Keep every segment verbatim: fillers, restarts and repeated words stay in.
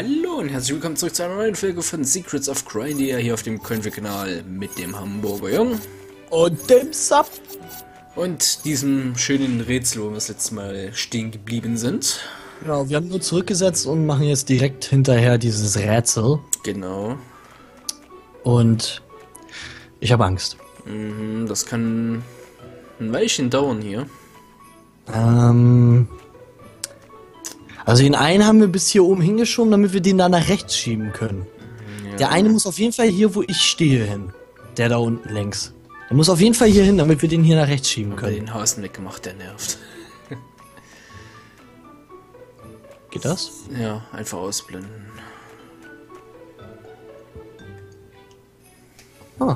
Hallo und herzlich willkommen zurück zu einer neuen Folge von Secrets of Grindia hier auf dem Coinflip-Kanal mit dem Hamburger Jung und dem Sub und diesem schönen Rätsel, wo wir das letzte Mal stehen geblieben sind. Genau, wir haben nur zurückgesetzt und machen jetzt direkt hinterher dieses Rätsel. Genau. Und ich habe Angst. Mhm, das kann ein Weilchen dauern hier. Ähm... Also den einen haben wir bis hier oben hingeschoben, damit wir den da nach rechts schieben können. Ja. Der eine muss auf jeden Fall hier, wo ich stehe, hin. Der da unten links. Der muss auf jeden Fall hier hin, damit wir den hier nach rechts schieben können. Den Hasen weggemacht, der nervt. Geht das? Ja, einfach ausblenden. Ah.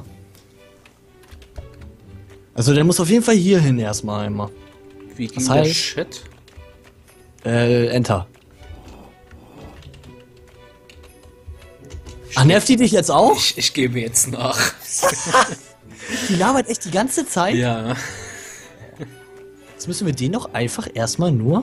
Also der muss auf jeden Fall hier hin erstmal einmal. Wie ging das der heißt, Chat? Äh, Enter. Ach, nervt die dich jetzt auch? Ich, ich gebe jetzt nach. Die labert echt die ganze Zeit? Ja. Jetzt müssen wir den doch einfach erstmal nur...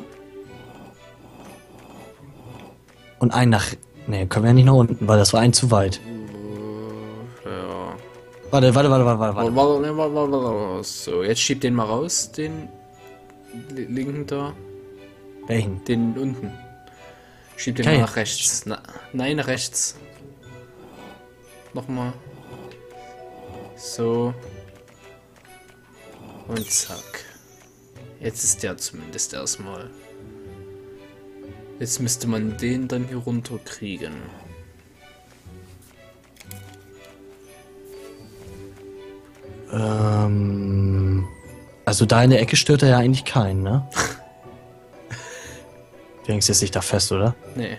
Und einen nach... Ne, können wir ja nicht nach unten, weil das war ein zu weit. Ja. Warte, warte, warte, warte, warte. Warte, warte, warte, warte, warte. So, jetzt schieb den mal raus, den linken da. Welchen? Den unten. Schieb den Okay. mal nach rechts. Na, nein, nach rechts. Nochmal. So. Und zack. Jetzt ist der zumindest erstmal. Jetzt müsste man den dann hier runter kriegen. Ähm... Also da in der Ecke stört er ja eigentlich keinen, ne? Du hängst jetzt nicht da fest, oder? Nee.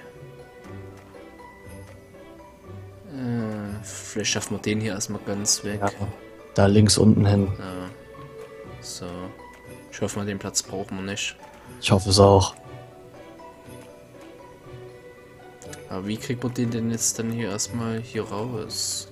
Äh, vielleicht schaffen wir den hier erstmal ganz weg. Ja. Da links unten hin. Ja. So. Ich hoffe mal, den Platz brauchen wir nicht. Ich hoffe es auch. Aber wie kriegt man den denn jetzt dann hier erstmal hier raus?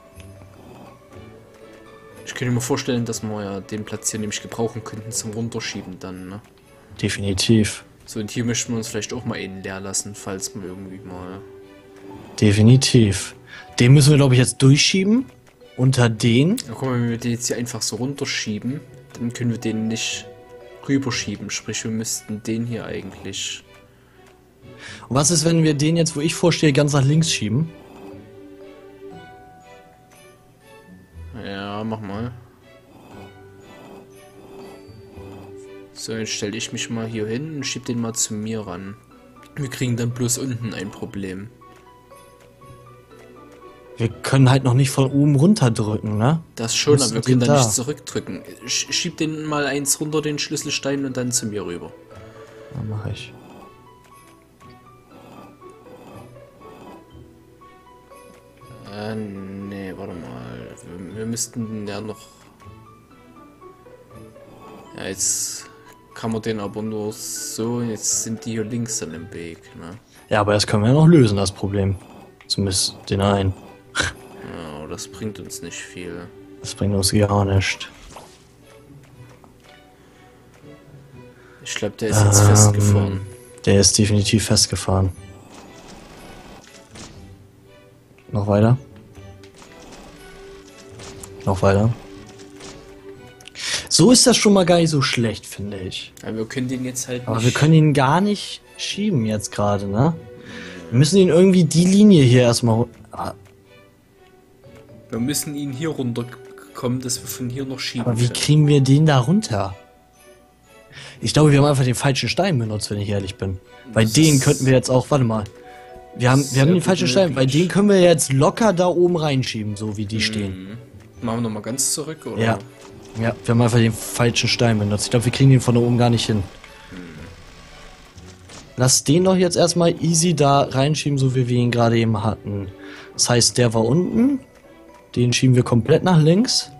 Ich könnte mir vorstellen, dass wir ja den Platz hier nämlich gebrauchen könnten zum Runterschieben dann, ne? Definitiv. So, und hier möchten wir uns vielleicht auch mal einen leer lassen, falls wir irgendwie mal... Definitiv. Den müssen wir, glaube ich, jetzt durchschieben. Unter den. Ja, guck mal, wenn wir den jetzt hier einfach so runterschieben, dann können wir den nicht rüberschieben. Sprich, wir müssten den hier eigentlich... Und was ist, wenn wir den jetzt, wo ich vorstehe, ganz nach links schieben? Ja, mach mal. So, jetzt stelle ich mich mal hier hin und schieb den mal zu mir ran. Wir kriegen dann bloß unten ein Problem. Wir können halt noch nicht von oben runter drücken, ne? Das schon, aber wir können den dann da. nicht zurückdrücken. Sch schieb den mal eins runter, den Schlüsselstein, und dann zu mir rüber. Ja, mach ich. Äh, nee, warte mal. Wir, wir müssten ja noch... Ja, jetzt kann man den aber nur so, jetzt sind die hier links dann im Weg, ne? Ja, aber das können wir ja noch lösen, das Problem. Zumindest den einen. Ja, aber das bringt uns nicht viel. Das bringt uns gar nicht. Ich glaube, der ist jetzt Ähm, festgefahren. Der ist definitiv festgefahren. Noch weiter. Noch weiter. So ist das schon mal gar nicht so schlecht, finde ich. Aber wir können den jetzt halt Aber nicht... wir können ihn gar nicht schieben jetzt gerade, ne? Wir müssen ihn irgendwie die Linie hier erstmal... Ah, Wir müssen ihn hier runterkommen, dass wir von hier noch schieben aber wie können. kriegen wir den da runter? Ich glaube, wir haben einfach den falschen Stein benutzt, wenn ich ehrlich bin. Bei Das denen ist könnten wir jetzt auch... Warte mal. Wir haben, wir sehr haben den gut falschen Stein. Bei möglich. denen können wir jetzt locker da oben reinschieben, so wie die stehen. Mhm. Machen wir nochmal ganz zurück, oder? Ja. Ja, wir haben einfach den falschen Stein benutzt. Ich glaube, wir kriegen den von da oben gar nicht hin. Lass den doch jetzt erstmal easy da reinschieben, so wie wir ihn gerade eben hatten. Das heißt, der war unten. Den schieben wir komplett nach links.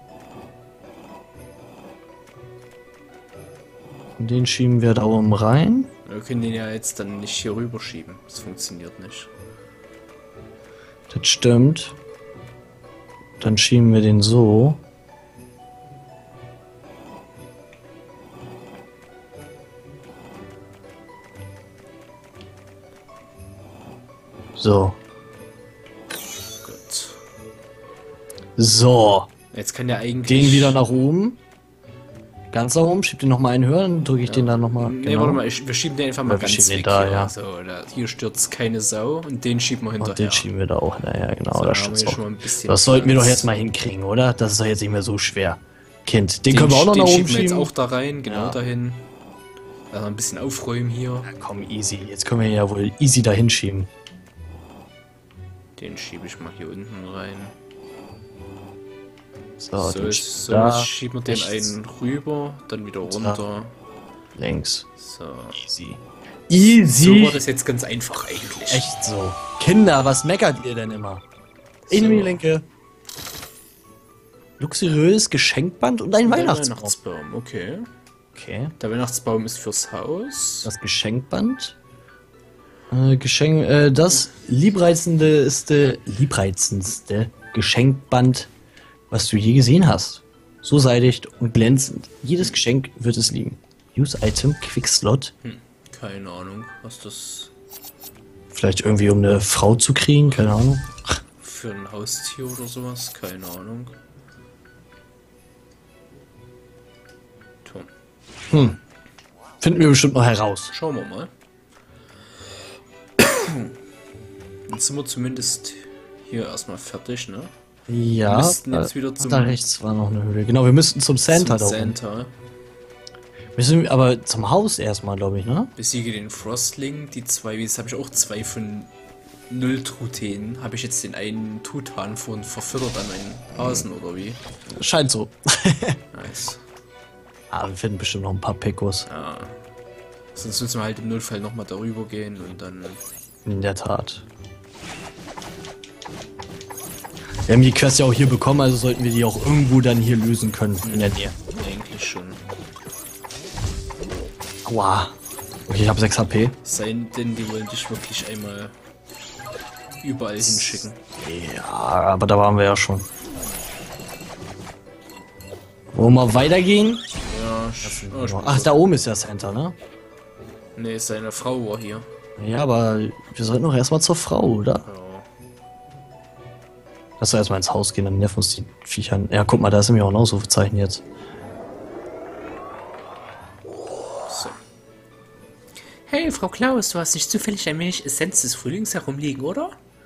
Und den schieben wir da oben rein. Wir können den ja jetzt dann nicht hier rüber schieben. Das funktioniert nicht. Das stimmt. Dann schieben wir den so. So. Gut. So. Jetzt kann der eigentlich... Den wieder nach oben. Ganz nach oben. Schieb den nochmal einen höher, dann drücke ich ja. den dann nochmal. Nee, genau. warte mal, ich, wir schieben den einfach mal ja, ganz weg. Da, hier. Ja. So, da, hier stürzt keine Sau und den schieben wir hinterher. Und den schieben wir da auch. Naja, genau, so, da stürzt auch. Schon mal ein bisschen das sollten wir doch jetzt mal hinkriegen, oder? Das ist doch jetzt nicht mehr so schwer. Kind, den, den können wir auch noch den nach oben schieben. schieben. Wir jetzt auch da rein, genau ja. dahin. Also ein bisschen aufräumen hier. Ja, komm, easy. Jetzt können wir ja wohl easy dahin schieben. Den schiebe ich mal hier unten rein. So, so, ist, so da, schieben wir den rechts. einen rüber, dann wieder runter. Da, links. So. Easy. Easy. So war das jetzt ganz einfach eigentlich. Echt so. Kinder, was meckert ihr denn immer? So. Innenlinke. Luxuriös Geschenkband und ein Der Weihnachtsbaum. Weihnachtsbaum, okay. Okay. Der Weihnachtsbaum ist fürs Haus. Das Geschenkband. Äh, Geschenk, äh, das liebreizendste, liebreizendste Geschenkband, was du je gesehen hast. So seidig und glänzend. Jedes Geschenk wird es lieben. Use Item, Quick Slot. Hm, keine Ahnung, was das Vielleicht irgendwie um eine Frau zu kriegen, keine Ahnung. für ein Haustier oder sowas, keine Ahnung. Tom. Hm. Finden wir bestimmt noch heraus. Schauen wir mal. Jetzt sind wir zumindest hier erstmal fertig, ne? Ja, wir müssten jetzt äh, wieder zum, da rechts war noch eine Höhle. Genau, wir müssten zum Center zum da oben. Center. Müssen wir aber zum Haus erstmal, glaube ich, ne? Besiege den Frostling, die zwei, jetzt habe ich auch zwei von null Truthänen. Habe ich jetzt den einen Truthahn von verfüttert an meinen Hasen, oder wie? Scheint so. Nice. Ah, wir finden bestimmt noch ein paar Pekos. Ja. Sonst müssen wir halt im Nullfall nochmal darüber gehen und dann... In der Tat. Wir haben die Quest ja auch hier bekommen, also sollten wir die auch irgendwo dann hier lösen können. In der Nähe. Eigentlich schon. Aua. Okay, ich habe sechs H P. Sein denn, die wollen dich wirklich einmal überall hinschicken. Ja, aber da waren wir ja schon. Wollen wir weitergehen? Ja, oh, ich Ach, da oben ist der Center, ne? Ne, seine Frau war hier. Ja, aber wir sollten doch erstmal zur Frau, oder? Ja. Lass doch erstmal ins Haus gehen, dann nerven uns die Viecher. Ja, guck mal, da ist nämlich auch ein Ausrufezeichen jetzt. So. Hey, Frau Klaus, du hast nicht zufällig ein wenig Essenz des Frühlings herumliegen, oder?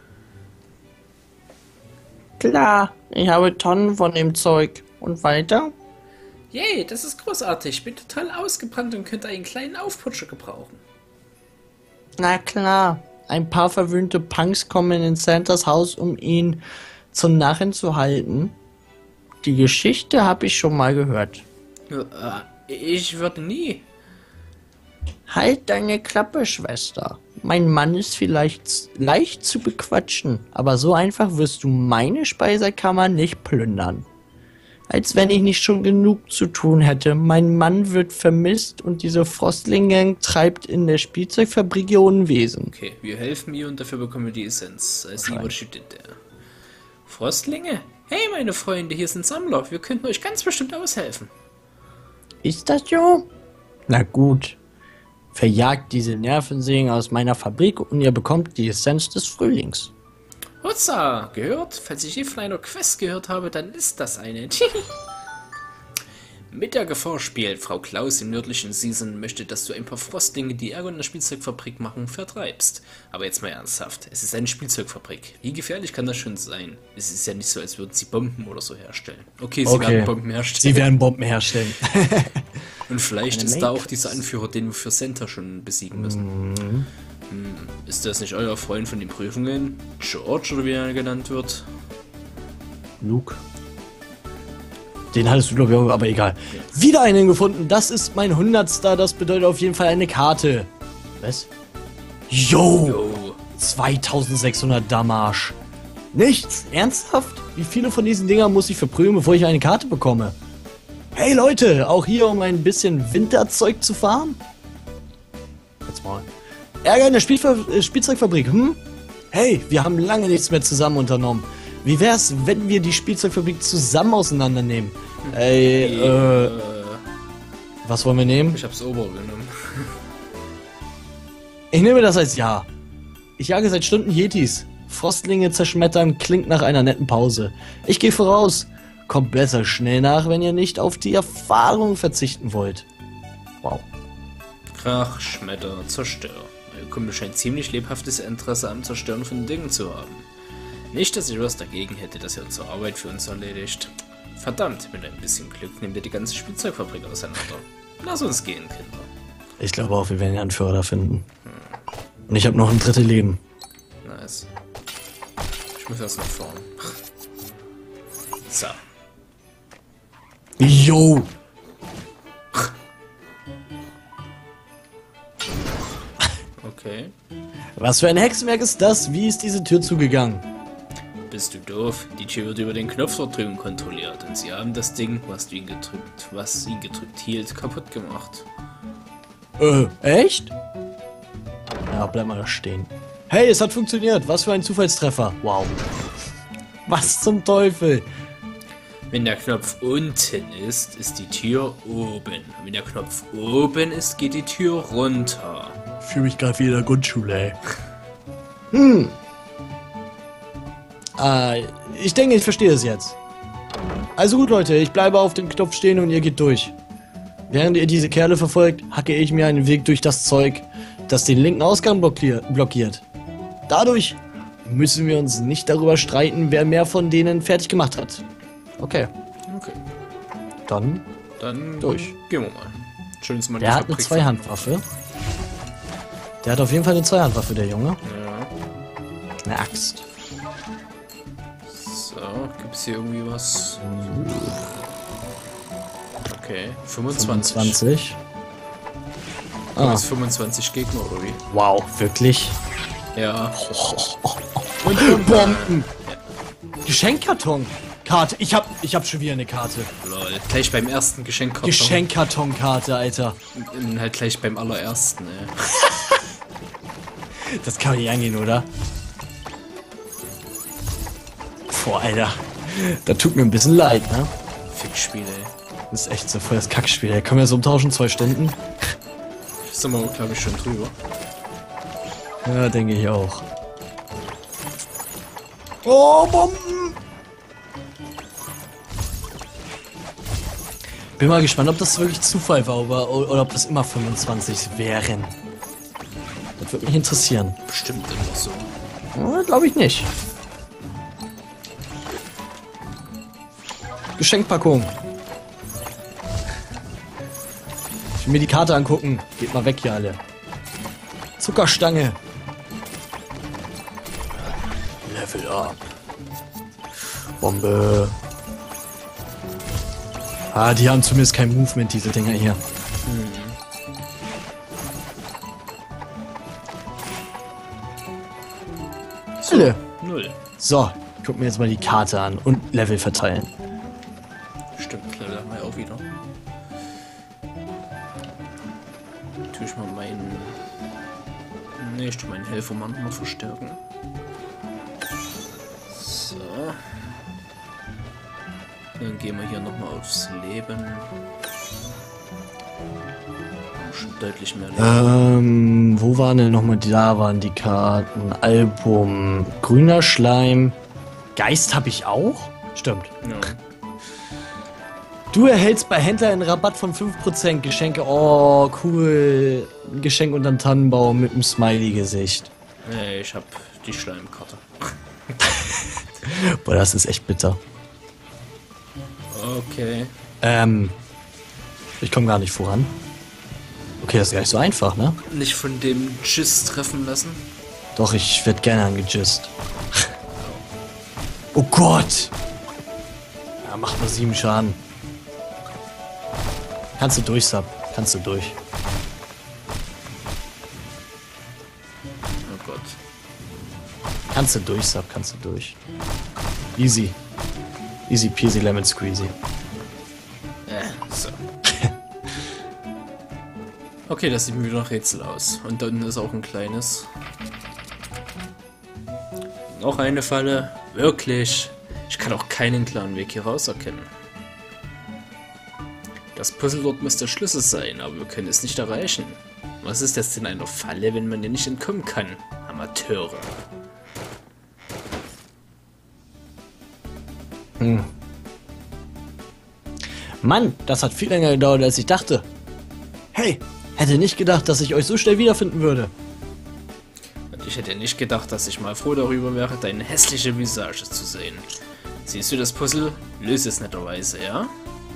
Klar, ich habe Tonnen von dem Zeug. Und weiter? Yay, das ist großartig. Ich bin total ausgebrannt und könnte einen kleinen Aufputscher gebrauchen. Na klar. Ein paar verwöhnte Punks kommen in Santas Haus, um ihn zum Narren zu halten. Die Geschichte habe ich schon mal gehört. Ich würde nie. Halt deine Klappe, Schwester. Mein Mann ist vielleicht leicht zu bequatschen, aber so einfach wirst du meine Speisekammer nicht plündern. Als wenn ich nicht schon genug zu tun hätte. Mein Mann wird vermisst und diese Frostling-Gang treibt in der Spielzeugfabrik ihr Unwesen. Okay, wir helfen ihr und dafür bekommen wir die Essenz. Als Überschütt der Frostlinge? Hey, meine Freunde, hier sind Sammler. Wir könnten euch ganz bestimmt aushelfen. Ist das so? Na gut. Verjagt diese Nervensägen aus meiner Fabrik und ihr bekommt die Essenz des Frühlings. Hutza, gehört? Falls ich je von einer Quest gehört habe, dann ist das eine. Mit der Gefahr spielt. Frau Klaus im nördlichen Season möchte, dass du ein paar Frostlinge, die Ärger in der Spielzeugfabrik machen, vertreibst. Aber jetzt mal ernsthaft. Es ist eine Spielzeugfabrik. Wie gefährlich kann das schon sein? Es ist ja nicht so, als würden sie Bomben oder so herstellen. Okay, sie Okay. werden Bomben herstellen. Sie werden Bomben herstellen. Und vielleicht Eine ist da auch Make- dieser Anführer, den wir für Center schon besiegen müssen. Mhm. Hm, ist das nicht euer Freund von den Prüfungen? George oder wie er genannt wird? Luke. Den hattest du, glaube ich, auch, aber egal. Ja. Wieder einen gefunden. Das ist mein Hundertster. Das bedeutet auf jeden Fall eine Karte. Was? Yo! Yo. zweitausendsechshundert Damage. Nichts? Ernsthaft? Wie viele von diesen Dingern muss ich verprügeln, bevor ich eine Karte bekomme? Hey Leute, auch hier, um ein bisschen Winterzeug zu fahren? Jetzt mal. Ärger in der Spielver äh, Spielzeugfabrik, hm? Hey, wir haben lange nichts mehr zusammen unternommen. Wie wär's, wenn wir die Spielzeugfabrik zusammen auseinandernehmen? Ey, äh, äh, was wollen wir nehmen? Ich hab's Ober genommen. Ich nehme das als Ja. Ich jage seit Stunden Yetis. Frostlinge zerschmettern klingt nach einer netten Pause. Ich gehe voraus. Kommt besser schnell nach, wenn ihr nicht auf die Erfahrung verzichten wollt. Wow. Krach, Schmetter, Zerstör. Euer Kumpel scheint ziemlich lebhaftes Interesse am Zerstören von Dingen zu haben. Nicht, dass ich was dagegen hätte, dass er unsere Arbeit für uns erledigt. Verdammt, mit ein bisschen Glück nimmt er die ganze Spielzeugfabrik auseinander. Lass uns gehen, Kinder. Ich glaube auch, wir werden den Anführer da finden. Und ich habe noch ein drittes Leben. Nice. Ich muss erst nach vorne. So. Yo! Okay. Was für ein Hexenwerk ist das? Wie ist diese Tür zugegangen? Bist du doof? Die Tür wird über den Knopf dort drüben kontrolliert und sie haben das Ding, was du ihn gedrückt, was ihn gedrückt hielt, kaputt gemacht. Äh, echt? Ja, bleib mal da stehen. Hey, es hat funktioniert. Was für ein Zufallstreffer. Wow. Was zum Teufel? Wenn der Knopf unten ist, ist die Tür oben. Wenn der Knopf oben ist, geht die Tür runter. Ich fühle mich gerade wie in der Grundschule, ey. Hm. Ah, ich denke, ich verstehe es jetzt. Also gut, Leute, ich bleibe auf dem Knopf stehen und ihr geht durch. Während ihr diese Kerle verfolgt, hacke ich mir einen Weg durch das Zeug, das den linken Ausgang blockiert. Dadurch müssen wir uns nicht darüber streiten, wer mehr von denen fertig gemacht hat. Okay. Okay. Dann, Dann durch. Gehen wir mal. Schön, dass man Der hat eine Zweihandwaffe. Der hat auf jeden Fall eine Zweihandwaffe, der Junge. Ja. Eine Axt. So, gibt's hier irgendwie was? Okay, fünfundzwanzig. fünfundzwanzig. Ah. Ah, fünfundzwanzig Gegner oder wie? wow, wirklich? Ja. Und, und Bomben. Geschenkkarton. Karte. Ich hab, ich hab schon wieder eine Karte. Lol. Gleich beim ersten Geschenkkarton. Geschenkkartonkarte, Alter. Und halt gleich beim allerersten, ey. Das kann nicht angehen, oder? Boah, Alter. Das tut mir ein bisschen leid, ne? Fickspiel, ey. Das ist echt so voll das Kackspiel, ey. Können wir so umtauschen? Zwei Stunden? Sind wir, glaube ich, schon drüber. Ja, denke ich auch. Oh, Bomben! Bin mal gespannt, ob das wirklich Zufall war oder, oder ob das immer fünfundzwanzig wären. Das würde mich interessieren. Bestimmt immer so. Ja, glaube ich nicht. Geschenkpackung. Ich will mir die Karte angucken. Geht mal weg hier alle. Zuckerstange. Level up. Bombe. Ah, die haben zumindest kein Movement, diese Dinger hier. Hm. So, Alle. Null. So, guck mir jetzt mal die Karte an und Level verteilen. Stimmt, Level haben wir auch wieder. Tue ich mal meinen... Ne, ich tue meinen Helfermann mal verstärken. So. Dann gehen wir hier nochmal aufs Leben. Schon deutlich mehr Leben. Ähm, wo waren denn nochmal die? Da waren die Karten. Album. Grüner Schleim. Geist habe ich auch? Stimmt. Ja. Du erhältst bei Händler einen Rabatt von fünf Prozent. Geschenke. Oh, cool. Ein Geschenk unter dem Tannenbaum mit einem Smiley-Gesicht. Nee, ich hab die Schleimkarte. Boah, das ist echt bitter. Okay. Ähm, ich komme gar nicht voran. Okay, das ist gar nicht so einfach, ne? Nicht von dem Tschüss treffen lassen. Doch, ich werd gerne angejist. Oh Gott! Ja, macht nur sieben Schaden. Kannst du durch, Sub. Kannst du durch. Oh Gott. Kannst du durch, Sub. Kannst du durch. Easy. Easy peasy lemon squeezy. Äh, so. Okay, das sieht mir wieder nach Rätsel aus. Und da unten ist auch ein kleines. Noch eine Falle. Wirklich. Ich kann auch keinen klaren Weg hier raus erkennen. Das Puzzle dort muss der Schlüssel sein, aber wir können es nicht erreichen. Was ist das denn eine Falle, wenn man ihr nicht entkommen kann? Amateure. Hm. Mann, das hat viel länger gedauert, als ich dachte. Hey, hätte nicht gedacht, dass ich euch so schnell wiederfinden würde. Und ich hätte nicht gedacht, dass ich mal froh darüber wäre, deine hässliche Visage zu sehen. Siehst du das Puzzle? Löse es netterweise, ja?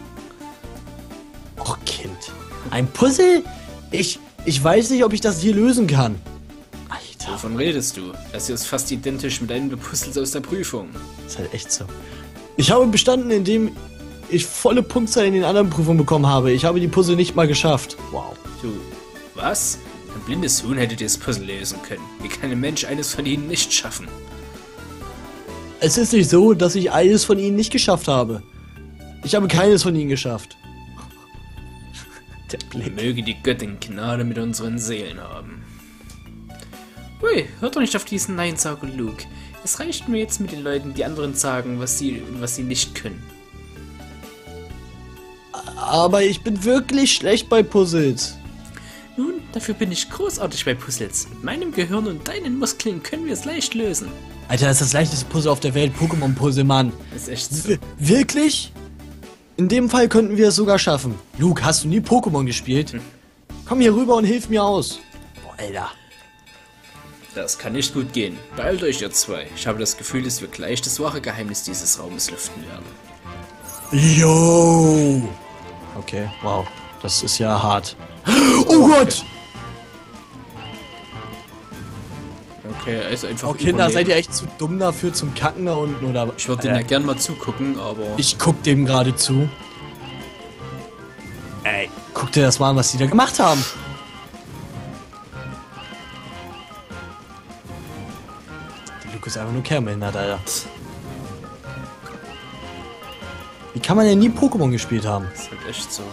Och, Kind. Ein Puzzle? Ich, ich weiß nicht, ob ich das hier lösen kann. Alter. Wovon redest du? Das hier ist fast identisch mit einem der Puzzles aus der Prüfung. Das ist halt echt so. Ich habe bestanden, indem ich volle Punktzahl in den anderen Prüfungen bekommen habe. Ich habe die Puzzle nicht mal geschafft. Wow. Du, was? Ein blindes Huhn hätte das Puzzle lösen können. Wie kann ein Mensch eines von ihnen nicht schaffen? Es ist nicht so, dass ich eines von ihnen nicht geschafft habe. Ich habe keines von ihnen geschafft. Der Blick. Möge die Göttin Gnade mit unseren Seelen haben. Ui, hört doch nicht auf diesen Neinsager Luke. Es reicht mir jetzt mit den Leuten, die anderen sagen, was sie und was sie nicht können. Aber ich bin wirklich schlecht bei Puzzles. Nun, dafür bin ich großartig bei Puzzles. Mit meinem Gehirn und deinen Muskeln können wir es leicht lösen. Alter, das ist das leichteste Puzzle auf der Welt. Pokémon-Puzzle, Mann. Das ist echt so. W wirklich? In dem Fall könnten wir es sogar schaffen. Luke, hast du nie Pokémon gespielt? Hm. Komm hier rüber und hilf mir aus. Boah, Alter. Das kann nicht gut gehen. Beeilt euch, ihr zwei. Ich habe das Gefühl, dass wir gleich das wahre Geheimnis dieses Raumes lüften werden. Yo! Okay, wow. Das ist ja hart. Oh Gott! Okay, also einfach. Oh Kinder, seid ihr echt zu dumm dafür zum Kacken da unten, oder? Ich würde äh, ja gern mal zugucken, aber... Ich guck dem gerade zu. Ey, guck dir das mal an, was die da gemacht haben. Der Luke ist einfach nur kernbehindert, Alter. Wie kann man denn nie Pokémon gespielt haben? Das ist halt echt so.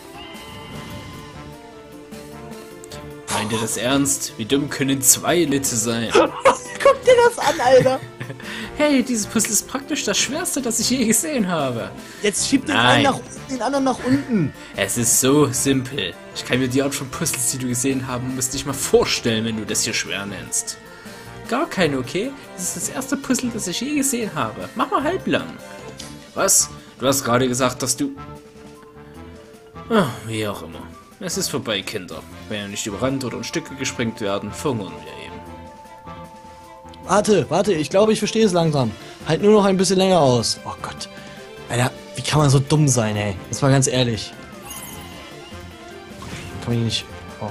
Meint ihr das ernst? Wie dumm können zwei Litte sein? Guck dir das an, Alter! Hey, dieses Puzzle ist praktisch das schwerste, das ich je gesehen habe. Jetzt schiebt den einen nach unten, den anderen nach unten. Es ist so simpel. Ich kann mir die Art von Puzzles, die du gesehen haben musst, nicht mal vorstellen, wenn du das hier schwer nennst. Gar keine, okay? Das ist das erste Puzzle, das ich je gesehen habe. Mach mal halblang. Was? Du hast gerade gesagt, dass du... Ach, wie auch immer. Es ist vorbei, Kinder. Wenn wir nicht überrannt oder in Stücke gesprengt werden, verhungern wir eben. Warte, warte, ich glaube, ich verstehe es langsam. Halt nur noch ein bisschen länger aus. Oh Gott. Alter, wie kann man so dumm sein, ey? Jetzt mal ganz ehrlich. Kann man nicht... Oh.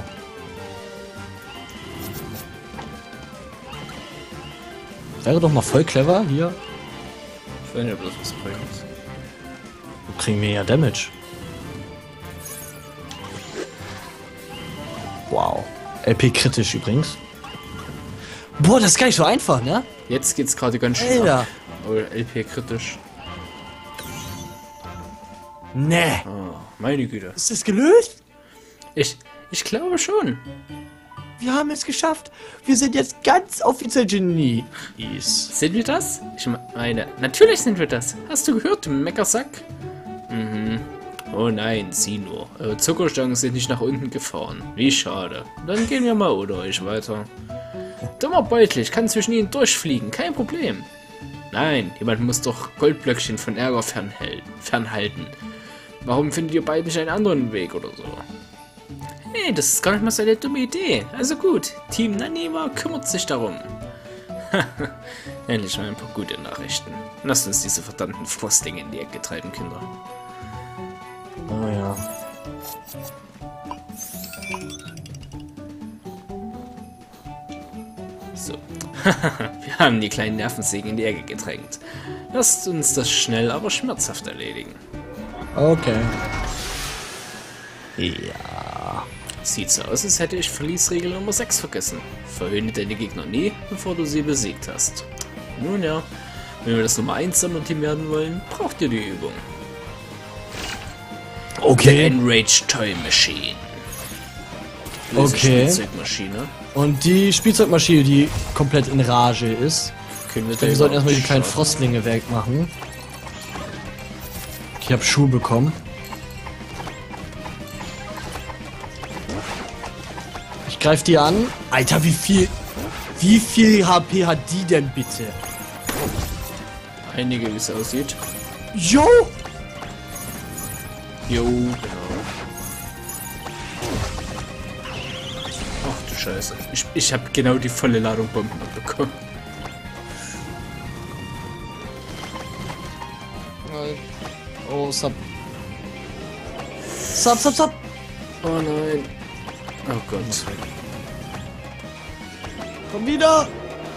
Wäre doch mal voll clever, hier. Ich weiß nicht, ob das was bringt. Wir kriegen wir ja Damage. Wow. L P kritisch übrigens. Boah, das ist gar nicht so einfach, ne? Jetzt geht's gerade ganz schön. Alter. Oh, L P kritisch. Nee. Oh, meine Güte. Ist das gelöst? Ich, ich glaube schon. Wir haben es geschafft. Wir sind jetzt ganz offiziell Genies. Sind wir das? Ich meine, natürlich sind wir das. Hast du gehört, du Meckersack? Mhm. Oh nein, sieh nur. Eure Zuckerstangen sind nicht nach unten gefahren. Wie schade. Dann gehen wir mal ohne euch weiter. Dummer Beutel, ich kann zwischen ihnen durchfliegen. Kein Problem. Nein, jemand muss doch Goldblöckchen von Ärger fernhalten. Warum findet ihr beide nicht einen anderen Weg oder so? Hey, das ist gar nicht mal so eine dumme Idee. Also gut, Team Nanima kümmert sich darum. Endlich mal ein paar gute Nachrichten. Lasst uns diese verdammten Frostlinge in die Ecke treiben, Kinder. Oh ja. So. Wir haben die kleinen Nervensägen in die Ecke gedrängt. Lasst uns das schnell, aber schmerzhaft erledigen. Okay. Ja. Sieht so aus, als hätte ich Verliesregel Nummer sechs vergessen. Verhöhne deine Gegner nie, bevor du sie besiegt hast. Nun ja, wenn wir das Nummer eins Team werden wollen, braucht ihr die Übung. Okay. The Enraged Toy Machine. Diese okay. Spielzeugmaschine. Und die Spielzeugmaschine, die komplett in Rage ist. Können wir ich glaube, wir sollten erstmal die kleinen Frostlinge wegmachen. Ich habe Schuhe bekommen. Ich greife die an. Alter, wie viel... Wie Wie viel H P hat die denn bitte? Einige, wie es aussieht. Jo! Jo, genau. Ach du Scheiße. Ich, ich habe genau die volle Ladung Bomben abbekommen. Oh, sub. Sub, sub, sub. Oh nein. Oh Gott. Komm wieder.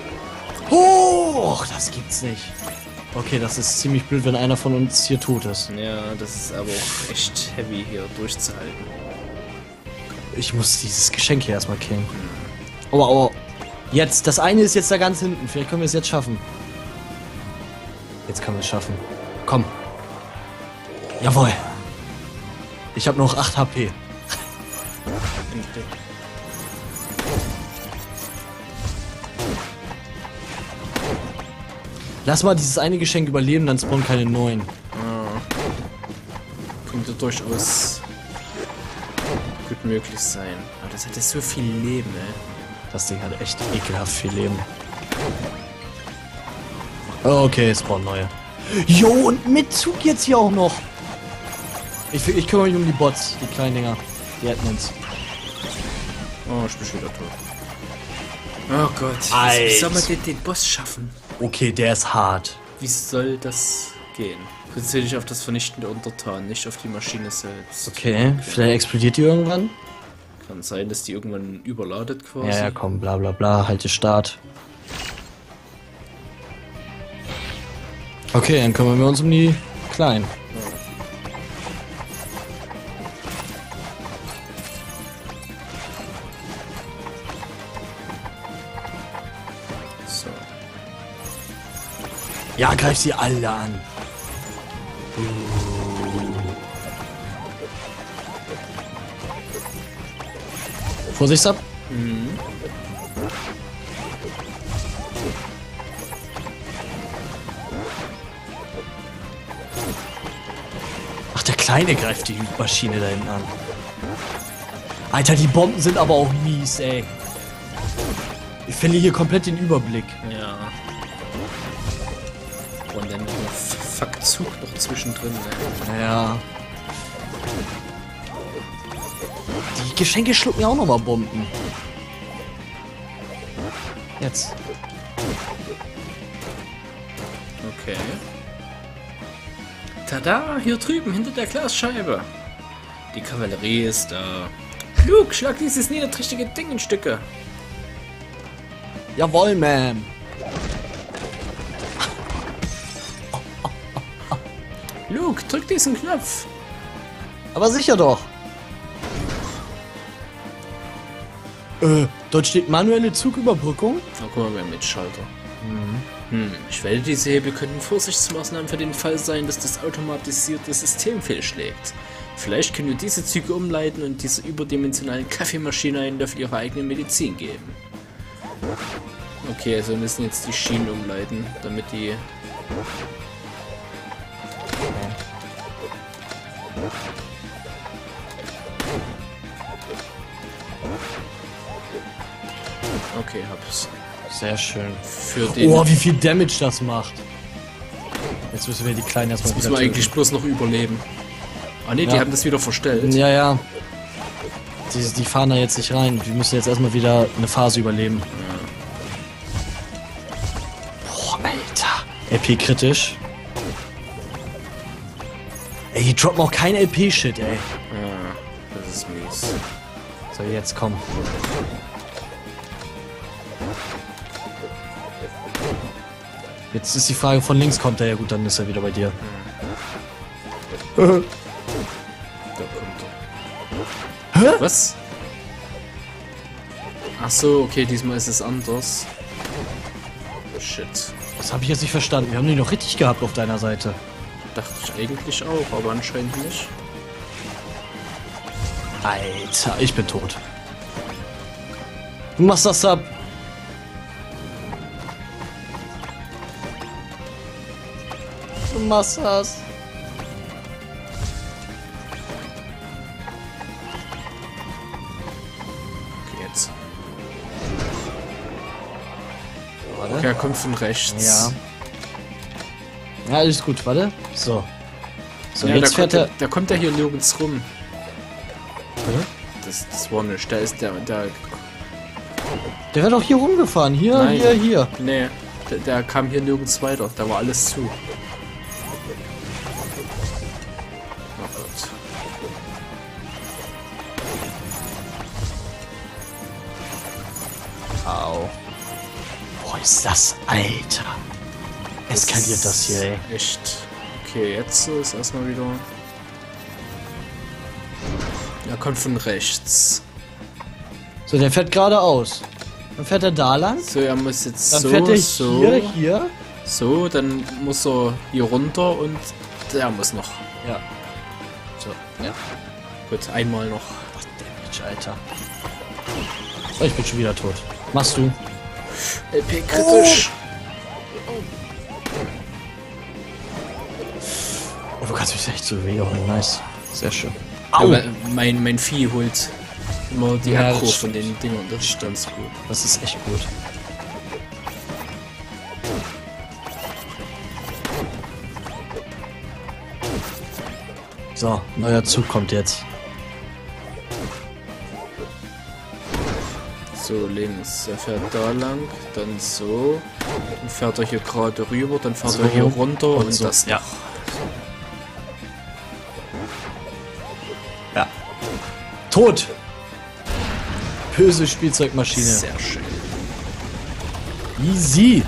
Hoch, das gibt's nicht. Okay, das ist ziemlich blöd, wenn einer von uns hier tot ist. Ja, das ist aber auch echt heavy hier durchzuhalten. Ich muss dieses Geschenk hier erstmal killen. Oh, oh. Jetzt, das eine ist jetzt da ganz hinten. Vielleicht können wir es jetzt schaffen. Jetzt können wir es schaffen. Komm. Jawohl. Ich habe noch acht H P. Lass mal dieses eine Geschenk überleben, dann spawnen keine neuen. Ah. Könnte durchaus gut möglich sein. Aber das hat ja so viel Leben, ey. Das Ding hat echt ekelhaft viel Leben. Okay, spawn neue. Jo, und mit Zug jetzt hier auch noch. Ich, ich kümmere mich um die Bots, die kleinen Dinger. Die Admins. Oh, ich bin schon wieder tot. Oh Gott. Alter. Wie soll man den, den Boss schaffen? Okay, der ist hart. Wie soll das gehen? Konzentriere dich auf das vernichtende Untertan, nicht auf die Maschine selbst. Okay, vielleicht explodiert die irgendwann? Kann sein, dass die irgendwann überladet quasi. Ja, ja, komm, bla bla bla, halte Start. Okay, dann kümmern wir uns um die Kleinen. So. Ja, greif sie alle an. Vorsicht ab. Mhm. Ach, der Kleine greift die Maschine da hinten an. Alter, die Bomben sind aber auch mies, ey. Ich verliere hier komplett den Überblick. Ja. Und dann der Fuck-Zug noch zwischendrin, ey. Ja. Die Geschenke schlucken ja auch nochmal Bomben. Jetzt. Okay. Tada, hier drüben, hinter der Glasscheibe. Die Kavallerie ist da. Luke, schlag dieses niederträchtige Ding in Stücke. Jawohl, Ma'am. Luke, drück diesen Knopf. Aber sicher doch. Äh, dort steht manuelle Zugüberbrückung. Oh, guck mal, wir haben jetzt Schalter. Mhm. Hm, ich werde, diese Hebel könnten Vorsichtsmaßnahmen für den Fall sein, dass das automatisierte System fehlschlägt. Vielleicht können wir diese Züge umleiten und dieser überdimensionalen Kaffeemaschine einen Löffel ihrer eigenen Medizin geben. Okay, also wir müssen jetzt die Schienen umleiten, damit die... Okay, hab's. Sehr schön. Für den... Oh, wie viel Damage das macht. Jetzt müssen wir die Kleinen erstmal Jetzt müssen wir eigentlich bloß noch überleben. Ah ne, die Ja. haben das wieder verstellt. Ja, ja. Die, die fahren da jetzt nicht rein. Wir müssen jetzt erstmal wieder eine Phase überleben. Boah, Alter. L P kritisch. Ey, die droppen auch kein L P-Shit, ey. Ja, das ist mies. So, jetzt komm. Jetzt ist die Frage, von links kommt er. Ja gut, dann ist er wieder bei dir. Da kommt er. Hä? Was? Ach so, okay, diesmal ist es anders. Shit. Das habe ich jetzt nicht verstanden. Wir haben die noch richtig gehabt auf deiner Seite. Dachte ich eigentlich auch, aber anscheinend nicht. Alter, ich bin tot. Du machst das ab. Du machst das. Okay, jetzt. kommt von rechts. Ja. Ja, alles gut, warte. So. So, Ja, jetzt da fährt kommt, er. der, der kommt ja hier nirgends rum. Warte. Das, das war nicht. Da ist der, der. Der wird doch hier rumgefahren. Hier, Nein. hier, hier. Nee, der, der kam hier nirgends weiter. Da war alles zu. Oh Gott. Au. Boah, ist das, Alter. Eskaliert das hier, ey. Echt. Okay, jetzt ist erstmal wieder. Er kommt von rechts. So, der fährt geradeaus. Dann fährt er da lang. So, er muss jetzt Dann so, fährt er so, hier, hier. so, dann muss er hier runter und der muss noch. Ja. So, ja. Gut, einmal noch. Ach, Damage, Alter. Oh, ich bin schon wieder tot. Machst du? L P kritisch. Oh, du kannst mich echt so wehholen. Nice. Sehr schön. Ja, Au! aber mein, mein Vieh holt immer die Ja, Aggro das von den Dingern. Das ist ganz gut. Das ist echt gut. So, neuer Zug kommt jetzt. So, links. Er fährt da lang, dann so. Dann fährt er hier gerade rüber, dann fährt So. er hier runter und, Und so. das Ja. noch. Ja. Tot! Böse Spielzeugmaschine. Sehr schön. Easy.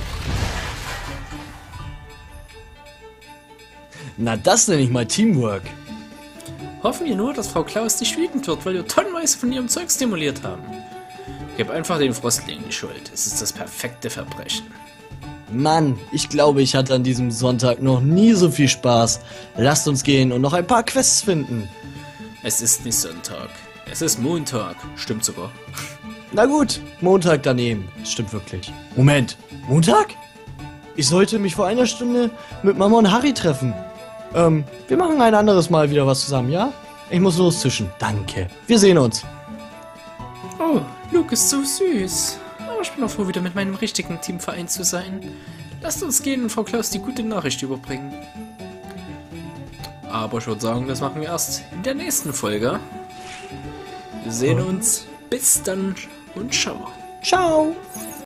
Na, das nenne ich mal Teamwork. Hoffen wir nur, dass Frau Klaus nicht wütend wird, weil wir tonnenweise von ihrem Zeug stimuliert haben. Gib einfach den Frostling die Schuld. Es ist das perfekte Verbrechen. Mann, ich glaube, ich hatte an diesem Sonntag noch nie so viel Spaß. Lasst uns gehen und noch ein paar Quests finden. Es ist nicht Sonntag. Es ist Montag. Stimmt sogar. Na gut, Montag daneben. Stimmt wirklich. Moment, Montag? Ich sollte mich vor einer Stunde mit Mama und Harry treffen. Ähm, wir machen ein anderes Mal wieder was zusammen, ja? Ich muss loszischen. Danke. Wir sehen uns. Oh, Luke ist so süß. Aber ich bin auch froh, wieder mit meinem richtigen Team vereint zu sein. Lasst uns gehen und Frau Klaus die gute Nachricht überbringen. Aber ich würde sagen, das machen wir erst in der nächsten Folge. Wir sehen uns. Bis dann und ciao. Ciao.